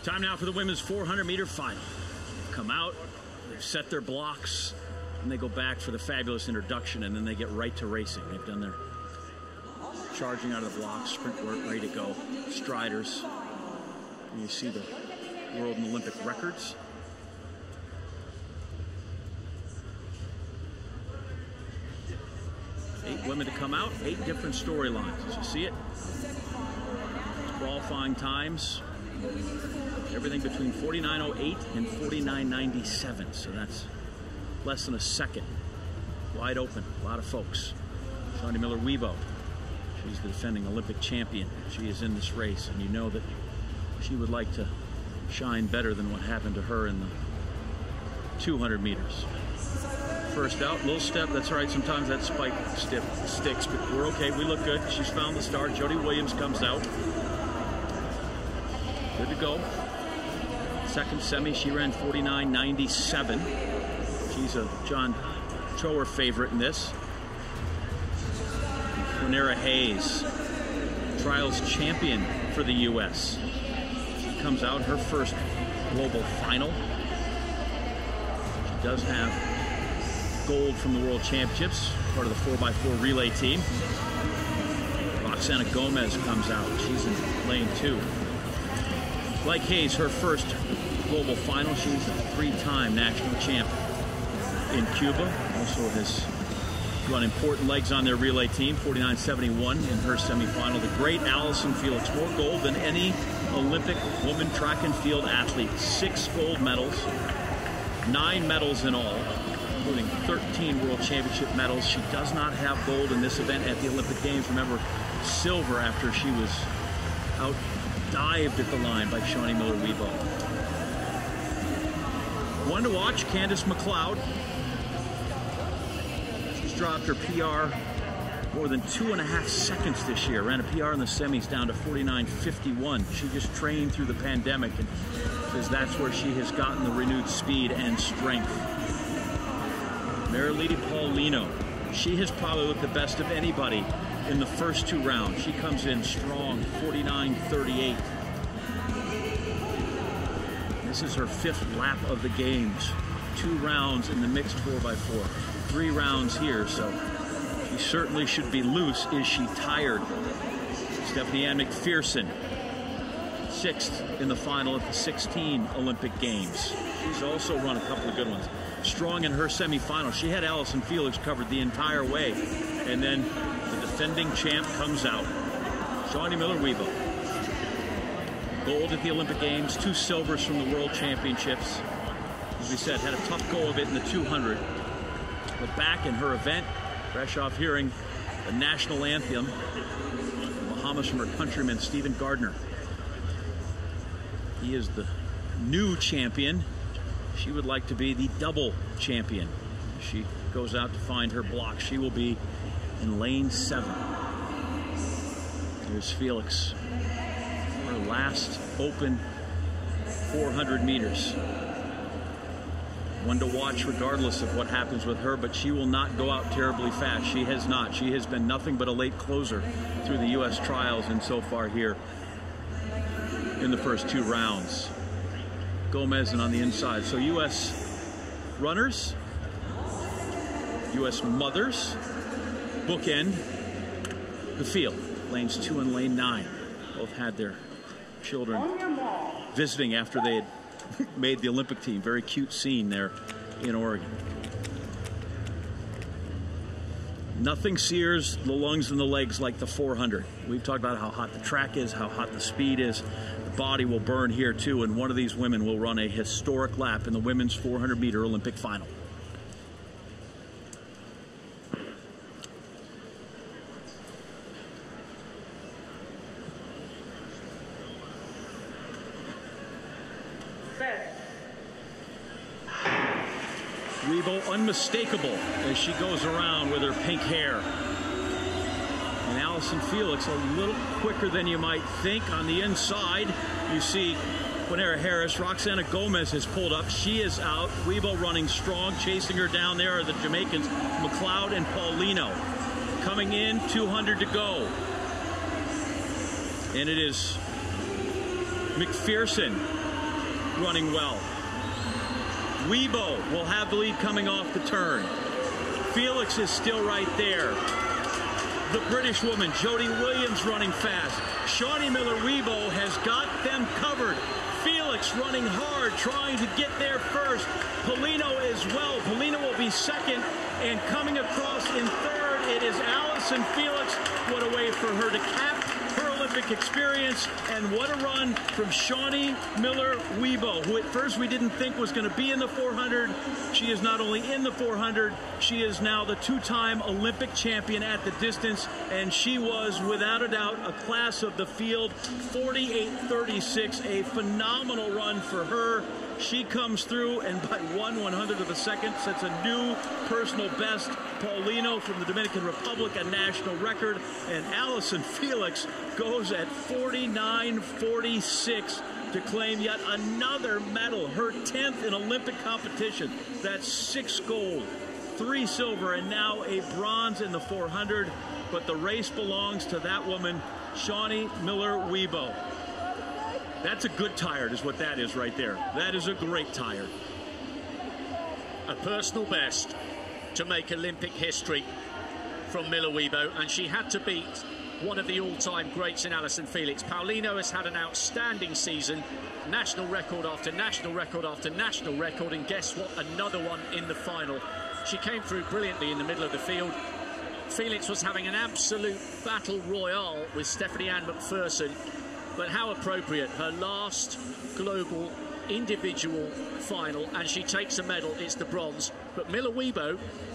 Time now for the women's 400-meter final. They've come out, they've set their blocks, and they go back for the fabulous introduction, and then they get right to racing. They've done their charging out of the blocks, sprint work, ready to go. Striders. And you see the world and Olympic records. Eight women to come out, 8 different storylines. As you see it, qualifying times, everything between 49.08 and 49.97. So that's less than a second. Wide open, a lot of folks. Shaunie Miller-Uibo, she's the defending Olympic champion. She is in this race, and you know that she would like to shine better than what happened to her in the 200 meters. First out, little step, that's all right. Sometimes that spike sticks, but we're okay. We look good. She's found the start. Jody Williams comes out. Good to go. Second semi, she ran 49.97. She's a John Trower favorite in this. Quinera Hayes, trials champion for the U.S. She comes out her first global final. She does have gold from the World Championships, part of the 4x4 relay team. Roxana Gomez comes out. She's in lane 2. Like Hayes, her first global final. She's a 3-time national champ in Cuba. Also has run important legs on their relay team. 49.71 in her semifinal. The great Allison Felix, more gold than any Olympic woman track and field athlete. 6 gold medals, 9 medals in all, including 13 World Championship medals. She does not have gold in this event at the Olympic Games. Remember, silver after she was out-dived at the line by Shaunie Miller-Uibo. One to watch, Candice McLeod. She's dropped her PR more than 2.5 seconds this year. Ran a PR in the semis down to 49.51. She just trained through the pandemic and says that's where she has gotten the renewed speed and strength. Marilady Paulino, she has probably looked the best of anybody in the first 2 rounds. She comes in strong, 49.38. This is her 5th lap of the games. 2 rounds in the mixed 4x4. 3 rounds here, so she certainly should be loose. Is she tired? Stephanie Ann McPherson, 6th in the final at the 16 Olympic Games. She's also run a couple of good ones. Strong in her semifinal. She had Allison Felix covered the entire way. And then the defending champ comes out. Shaunie Miller-Uibo. Gold at the Olympic Games, 2 silvers from the World Championships. As we said, had a tough go of it in the 200. But back in her event, fresh off hearing the national anthem, the Bahamas from her countryman, Stephen Gardner. He is the new champion. She would like to be the double champion. She goes out to find her block. She will be in lane 7. Here's Felix. Her last open 400 meters. One to watch regardless of what happens with her, but she will not go out terribly fast. She has not. She has been nothing but a late closer through the U.S. trials and so far here in the first 2 rounds. Gomez and on the inside. So U.S. runners, U.S. mothers, bookend the field. Lanes 2 and lane 9 both had their children visiting after they had made the Olympic team. Very cute scene there in Oregon. Nothing sears the lungs and the legs like the 400. We've talked about how hot the track is, how hot the speed is. The body will burn here too, and one of these women will run a historic lap in the women's 400-meter Olympic final. Uibo unmistakable as she goes around with her pink hair. And Allison Felix a little quicker than you might think. On the inside, you see Quinera Harris. Roxana Gomez has pulled up. She is out. Uibo running strong. Chasing her down there are the Jamaicans, McLeod and Paulino. Coming in, 200 to go. And it is McPherson running well. Weibo will have the lead coming off the turn. Felix is still right there. The British woman, Jody Williams, running fast. Shaunie Miller-Uibo has got them covered. Felix running hard, trying to get there first. Paulino as well. Paulino will be second, and coming across in third, it is Allyson Felix. What a way for her to cap her Olympic experience, and what a run from Shaunie Miller-Uibo, who at first we didn't think was going to be in the 400. She is not only in the 400, she is now the two-time Olympic champion at the distance, and she was, without a doubt, a class of the field. 48.36, a phenomenal run for her. She comes through and by 1/100th of a second sets a new personal best. Paulino from the Dominican Republic, a national record, and Allyson Felix goes at 49.46 to claim yet another medal, her 10th in Olympic competition. That's 6 gold, 3 silver, and now a bronze in the 400. But the race belongs to that woman, Shaunie Miller-Uibo. That's a good tired is what that is right there. That is a great tired. A personal best to make Olympic history from Miller-Uibo, and she had to beat one of the all-time greats in Allyson Felix. Paulino has had an outstanding season, national record after national record after national record, and guess what? Another one in the final. She came through brilliantly in the middle of the field. Felix was having an absolute battle royale with Stephanie Ann McPherson. But how appropriate, her last global individual final, and she takes a medal. It's the bronze. But Miller-Uibo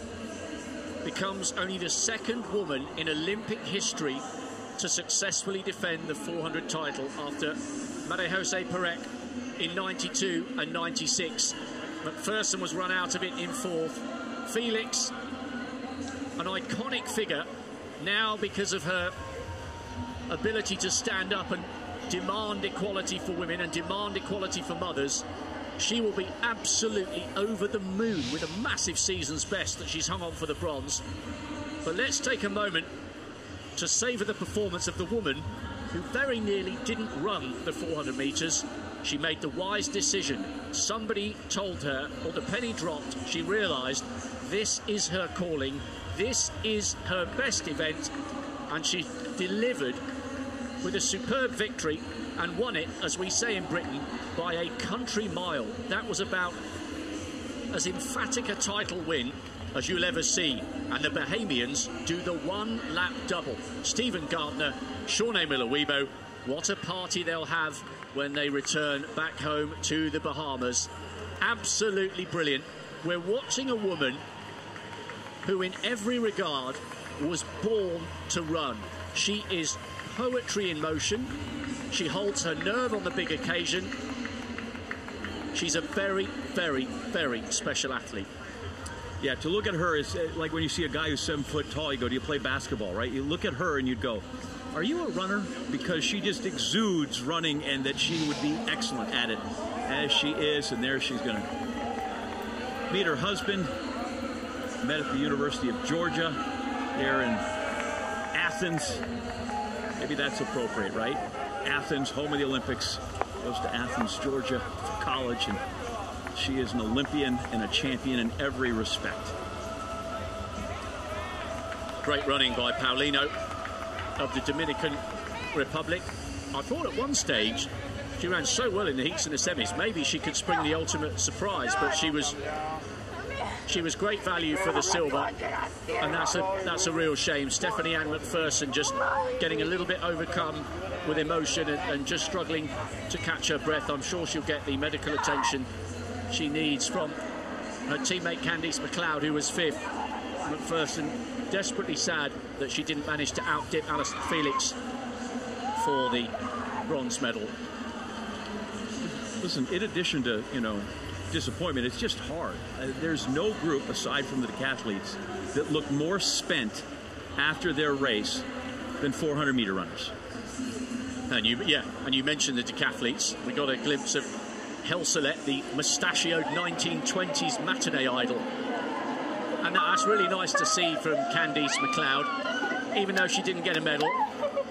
becomes only the second woman in Olympic history to successfully defend the 400 title after Maria Jose Perec in 92 and 96. McPherson was run out of it in 4th. Felix, an iconic figure now because of her ability to stand up and demand equality for women and demand equality for mothers. She will be absolutely over the moon with a massive season's best that she's hung on for the bronze. But let's take a moment to savour the performance of the woman who very nearly didn't run the 400 metres. She made the wise decision. Somebody told her, or the penny dropped, she realised this is her calling, this is her best event, and she delivered with a superb victory and won it, as we say in Britain, by a country mile. That was about as emphatic a title win as you'll ever see. And the Bahamians do the one-lap double. Stephen Gardner, Shaunie Miller-Uibo, what a party they'll have when they return back home to the Bahamas. Absolutely brilliant. We're watching a woman who in every regard was born to run. She is poetry in motion. She holds her nerve on the big occasion. She's a very, very, very special athlete. Yeah, to look at her is like when you see a guy who's 7 foot tall, you go, do you play basketball, right? You look at her and you'd go, are you a runner? Because she just exudes running, and that she would be excellent at it, as she is. And there she's going to meet her husband. Met at the University of Georgia, there in Athens. Maybe that's appropriate, right? Athens, home of the Olympics. Goes to Athens, Georgia for college, and she is an Olympian and a champion in every respect. Great running by Paulino of the Dominican Republic. I thought at one stage she ran so well in the heats and the semis, maybe she could spring the ultimate surprise, but she was great value for the silver, and that's a real shame. Stephanie Ann McPherson just getting a little bit overcome with emotion and just struggling to catch her breath. I'm sure she'll get the medical attention she needs from her teammate Candice McLeod, who was 5th. McPherson desperately sad that she didn't manage to outdip Allyson Felix for the bronze medal. Listen, in addition to, disappointment, it's just hard. There's no group aside from the decathletes that look more spent after their race than 400-meter runners. And you mentioned the decathletes. We got a glimpse of Helselet, the mustachioed 1920s matinee idol, and that's really nice to see from Candice McLeod. Even though she didn't get a medal,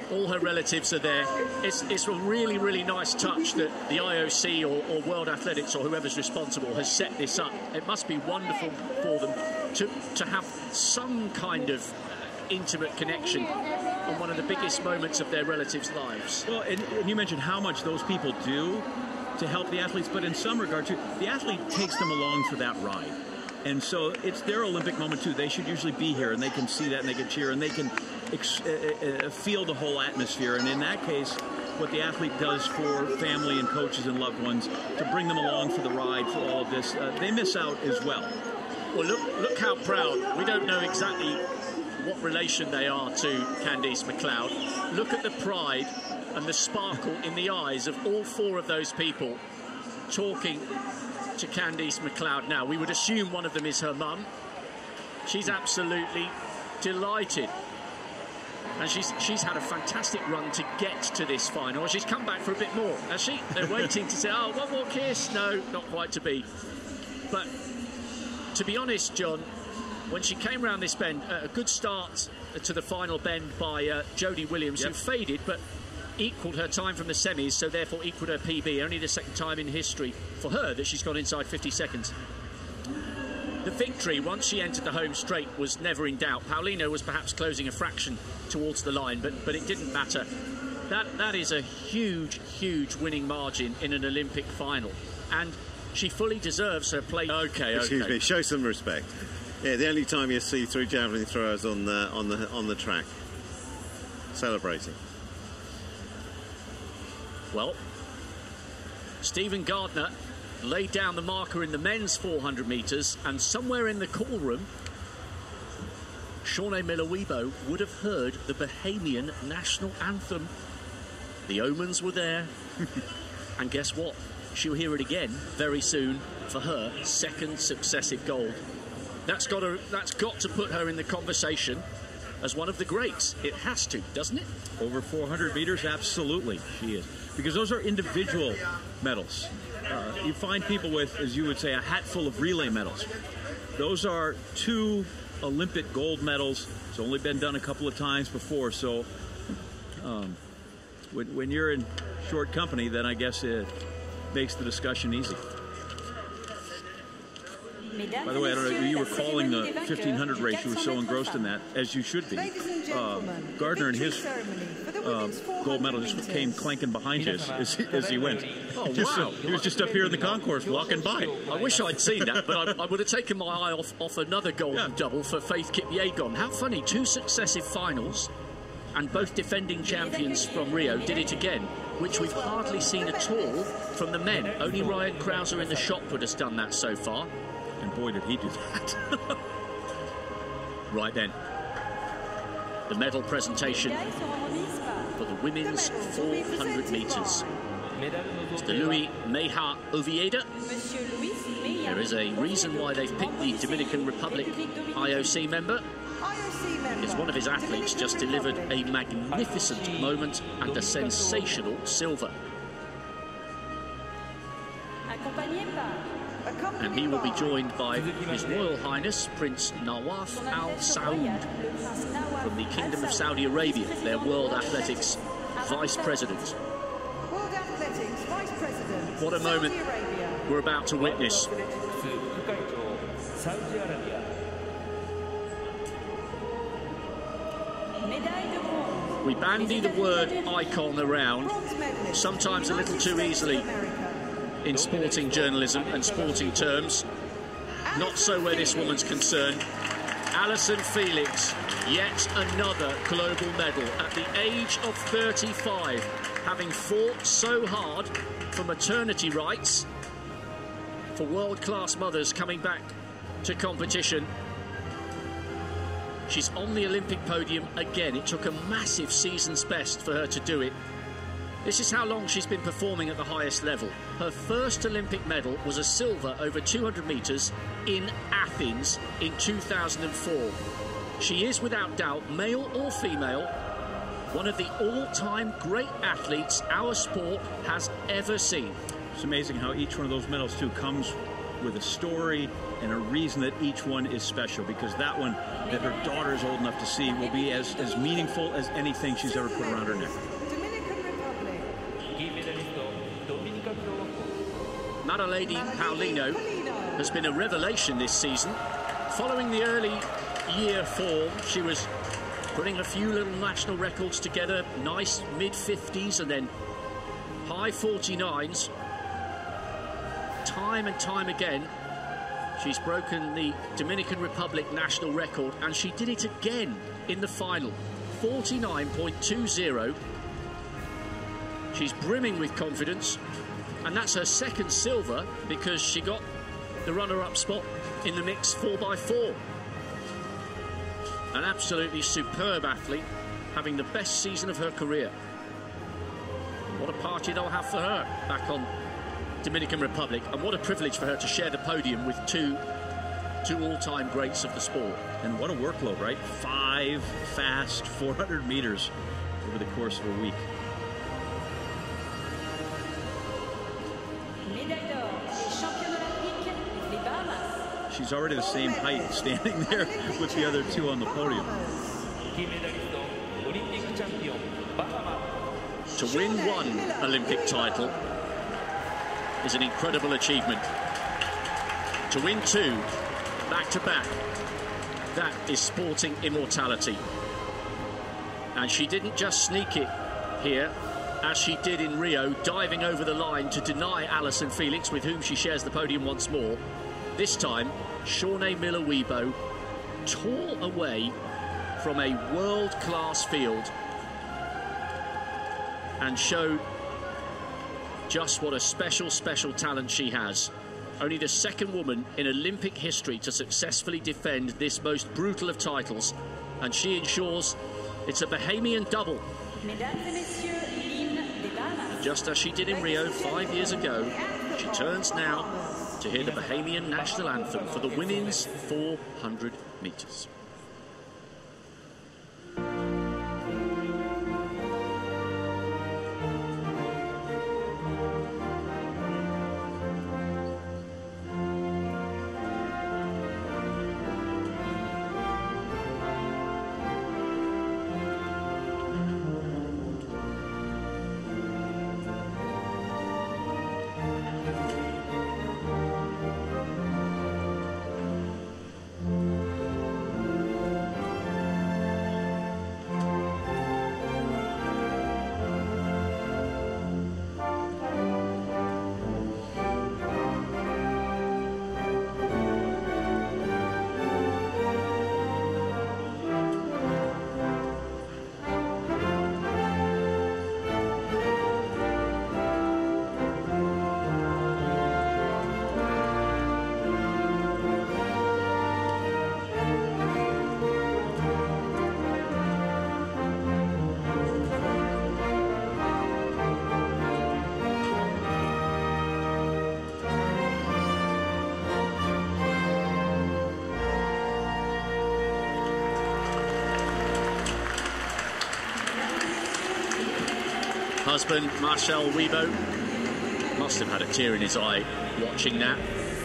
All her relatives are there. It's a really, really nice touch that the IOC or World Athletics or whoever's responsible has set this up. It must be wonderful for them to have some kind of intimate connection on one of the biggest moments of their relatives' lives. Well, and you mentioned how much those people do to help the athletes, but in some regard too, the athlete takes them along for that ride. And so it's their Olympic moment too. They should usually be here, and they can see that, and they can cheer, and they can feel the whole atmosphere. And in that case, what the athlete does for family and coaches and loved ones to bring them along for the ride, for all of this, they miss out as well. Well, look how proud. We don't know exactly what relation they are to Candice McLeod. Look at the pride and the sparkle in the eyes of all four of those people talking to Candice McLeod now. We would assume one of them is her mum. She's absolutely delighted. And she's had a fantastic run to get to this final. She's come back for a bit more, has she? They're waiting to say, oh, one more kiss. No, not quite to be. But to be honest, John, when she came round this bend, a good start to the final bend by Jodie Williams, who faded, but equalled her time from the semis, so therefore equalled her PB. Only the second time in history for her that she's gone inside 50 seconds. The victory, once she entered the home straight, was never in doubt. Paulino was perhaps closing a fraction towards the line, but it didn't matter. That is a huge, huge winning margin in an Olympic final. And she fully deserves her place. Okay. Excuse me, show some respect. Yeah, the only time you see three javelin throwers on the track celebrating. Well, Stephen Gardner laid down the marker in the men's 400 metres, and somewhere in the call room, Shaunae Miller-Uibo would have heard the Bahamian national anthem. The omens were there, and guess what? She'll hear it again very soon for her second successive gold. That's got to put her in the conversation as one of the greats. It has to, doesn't it? Over 400 meters, absolutely, she is. Because those are individual medals. You find people with, as you would say, a hat full of relay medals. Those are 2 Olympic gold medals. It's only been done a couple of times before, so when you're in short company, then I guess it makes the discussion easy. By the way, I don't know, you were calling the 1500 race. You were so engrossed in that, as you should be. Gardner and his gold medal just came clanking behind you as he went. Oh, wow. He was just up here in the concourse walking by. I wish I'd seen that, but I would have taken my eye off another golden double for Faith Kipyegon. How funny, 2 successive finals, and both defending champions from Rio did it again, which we've hardly seen at all from the men. Only Ryan Krauser in the shot put has done that so far. And boy, did he do that. Right then, the medal presentation for the women's 400 metres. Mr. Luis Meja Ovieda. There is a reason why they've picked the Dominican Republic IOC member. It's one of his athletes just delivered a magnificent moment and a sensational silver. And he will be joined by His Royal Highness Prince Nawaf Al Saud from the Kingdom of Saudi Arabia, their World Athletics Vice President. What a moment we're about to witness. We bandy the word icon around, sometimes a little too easily in sporting journalism and sporting terms. Not so where this woman's concerned. Allyson Felix, yet another global medal at the age of 35, having fought so hard for maternity rights, for world-class mothers coming back to competition. She's on the Olympic podium again. It took a massive season's best for her to do it. This is how long she's been performing at the highest level. Her first Olympic medal was a silver over 200 metres in Athens in 2004. She is, without doubt, male or female, one of the all-time great athletes our sport has ever seen. It's amazing how each one of those medals, too, comes with a story and a reason that each one is special, because that one that her daughter is old enough to see will be as meaningful as anything she's ever put around her neck. Marilady Paulino has been a revelation this season. Following the early year form, she was putting a few little national records together, nice mid-50s and then high 49s. Time and time again, she's broken the Dominican Republic national record, and she did it again in the final, 49.20. She's brimming with confidence, and that's her second silver because she got the runner-up spot in the mixed 4x4. An absolutely superb athlete, having the best season of her career. What a party they'll have for her back on Dominican Republic, and what a privilege for her to share the podium with two all-time greats of the sport. And what a workload, right? 5 fast 400 meters over the course of a week. She's already the same height standing there with the other two on the podium. To win one Olympic title is an incredible achievement. To win 2 back-to-back, that is sporting immortality. And she didn't just sneak it here, as she did in Rio, diving over the line to deny Allyson Felix, with whom she shares the podium once more. This time, Shaunae Miller-Uibo tore away from a world-class field and showed just what a special, special talent she has. Only the second woman in Olympic history to successfully defend this most brutal of titles, and she ensures it's a Bahamian double. Just as she did in Rio 5 years ago, she turns now to hear the Bahamian national anthem for the women's 400 meters. Husband Marcel Uibo must have had a tear in his eye watching that.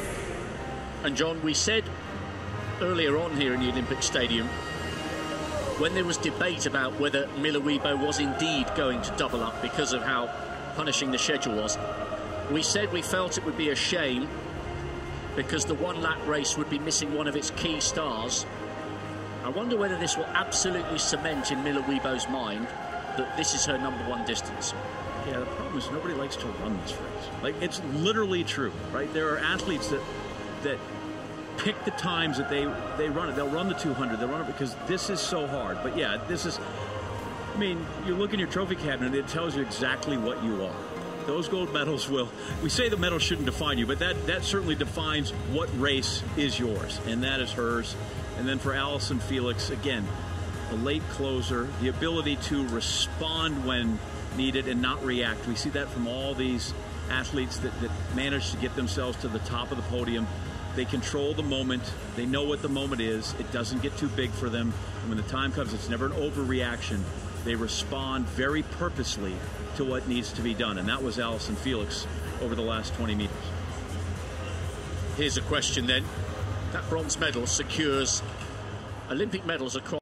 And John, we said earlier on here in the Olympic Stadium, when there was debate about whether Miller-Uibo was indeed going to double up because of how punishing the schedule was, we said we felt it would be a shame because the one-lap race would be missing one of its key stars. I wonder whether this will absolutely cement in Miller-Uibo's mind that this is her #1 distance. Yeah, the problem is nobody likes to run this race. Like, it's literally true, right? There are athletes that pick the times that they run it. They'll run the 200. They'll run it because this is so hard. But yeah, this is, I mean, you look in your trophy cabinet and it tells you exactly what you are. Those gold medals will, we say the medal shouldn't define you, but that certainly defines what race is yours, and that is hers. And then for Allyson Felix, again, a late closer, the ability to respond when needed and not react. We see that from all these athletes that manage to get themselves to the top of the podium. They control the moment. They know what the moment is. It doesn't get too big for them. And when the time comes, it's never an overreaction. They respond very purposely to what needs to be done. And that was Allyson Felix over the last 20 meters. Here's a question then. That bronze medal secures Olympic medals across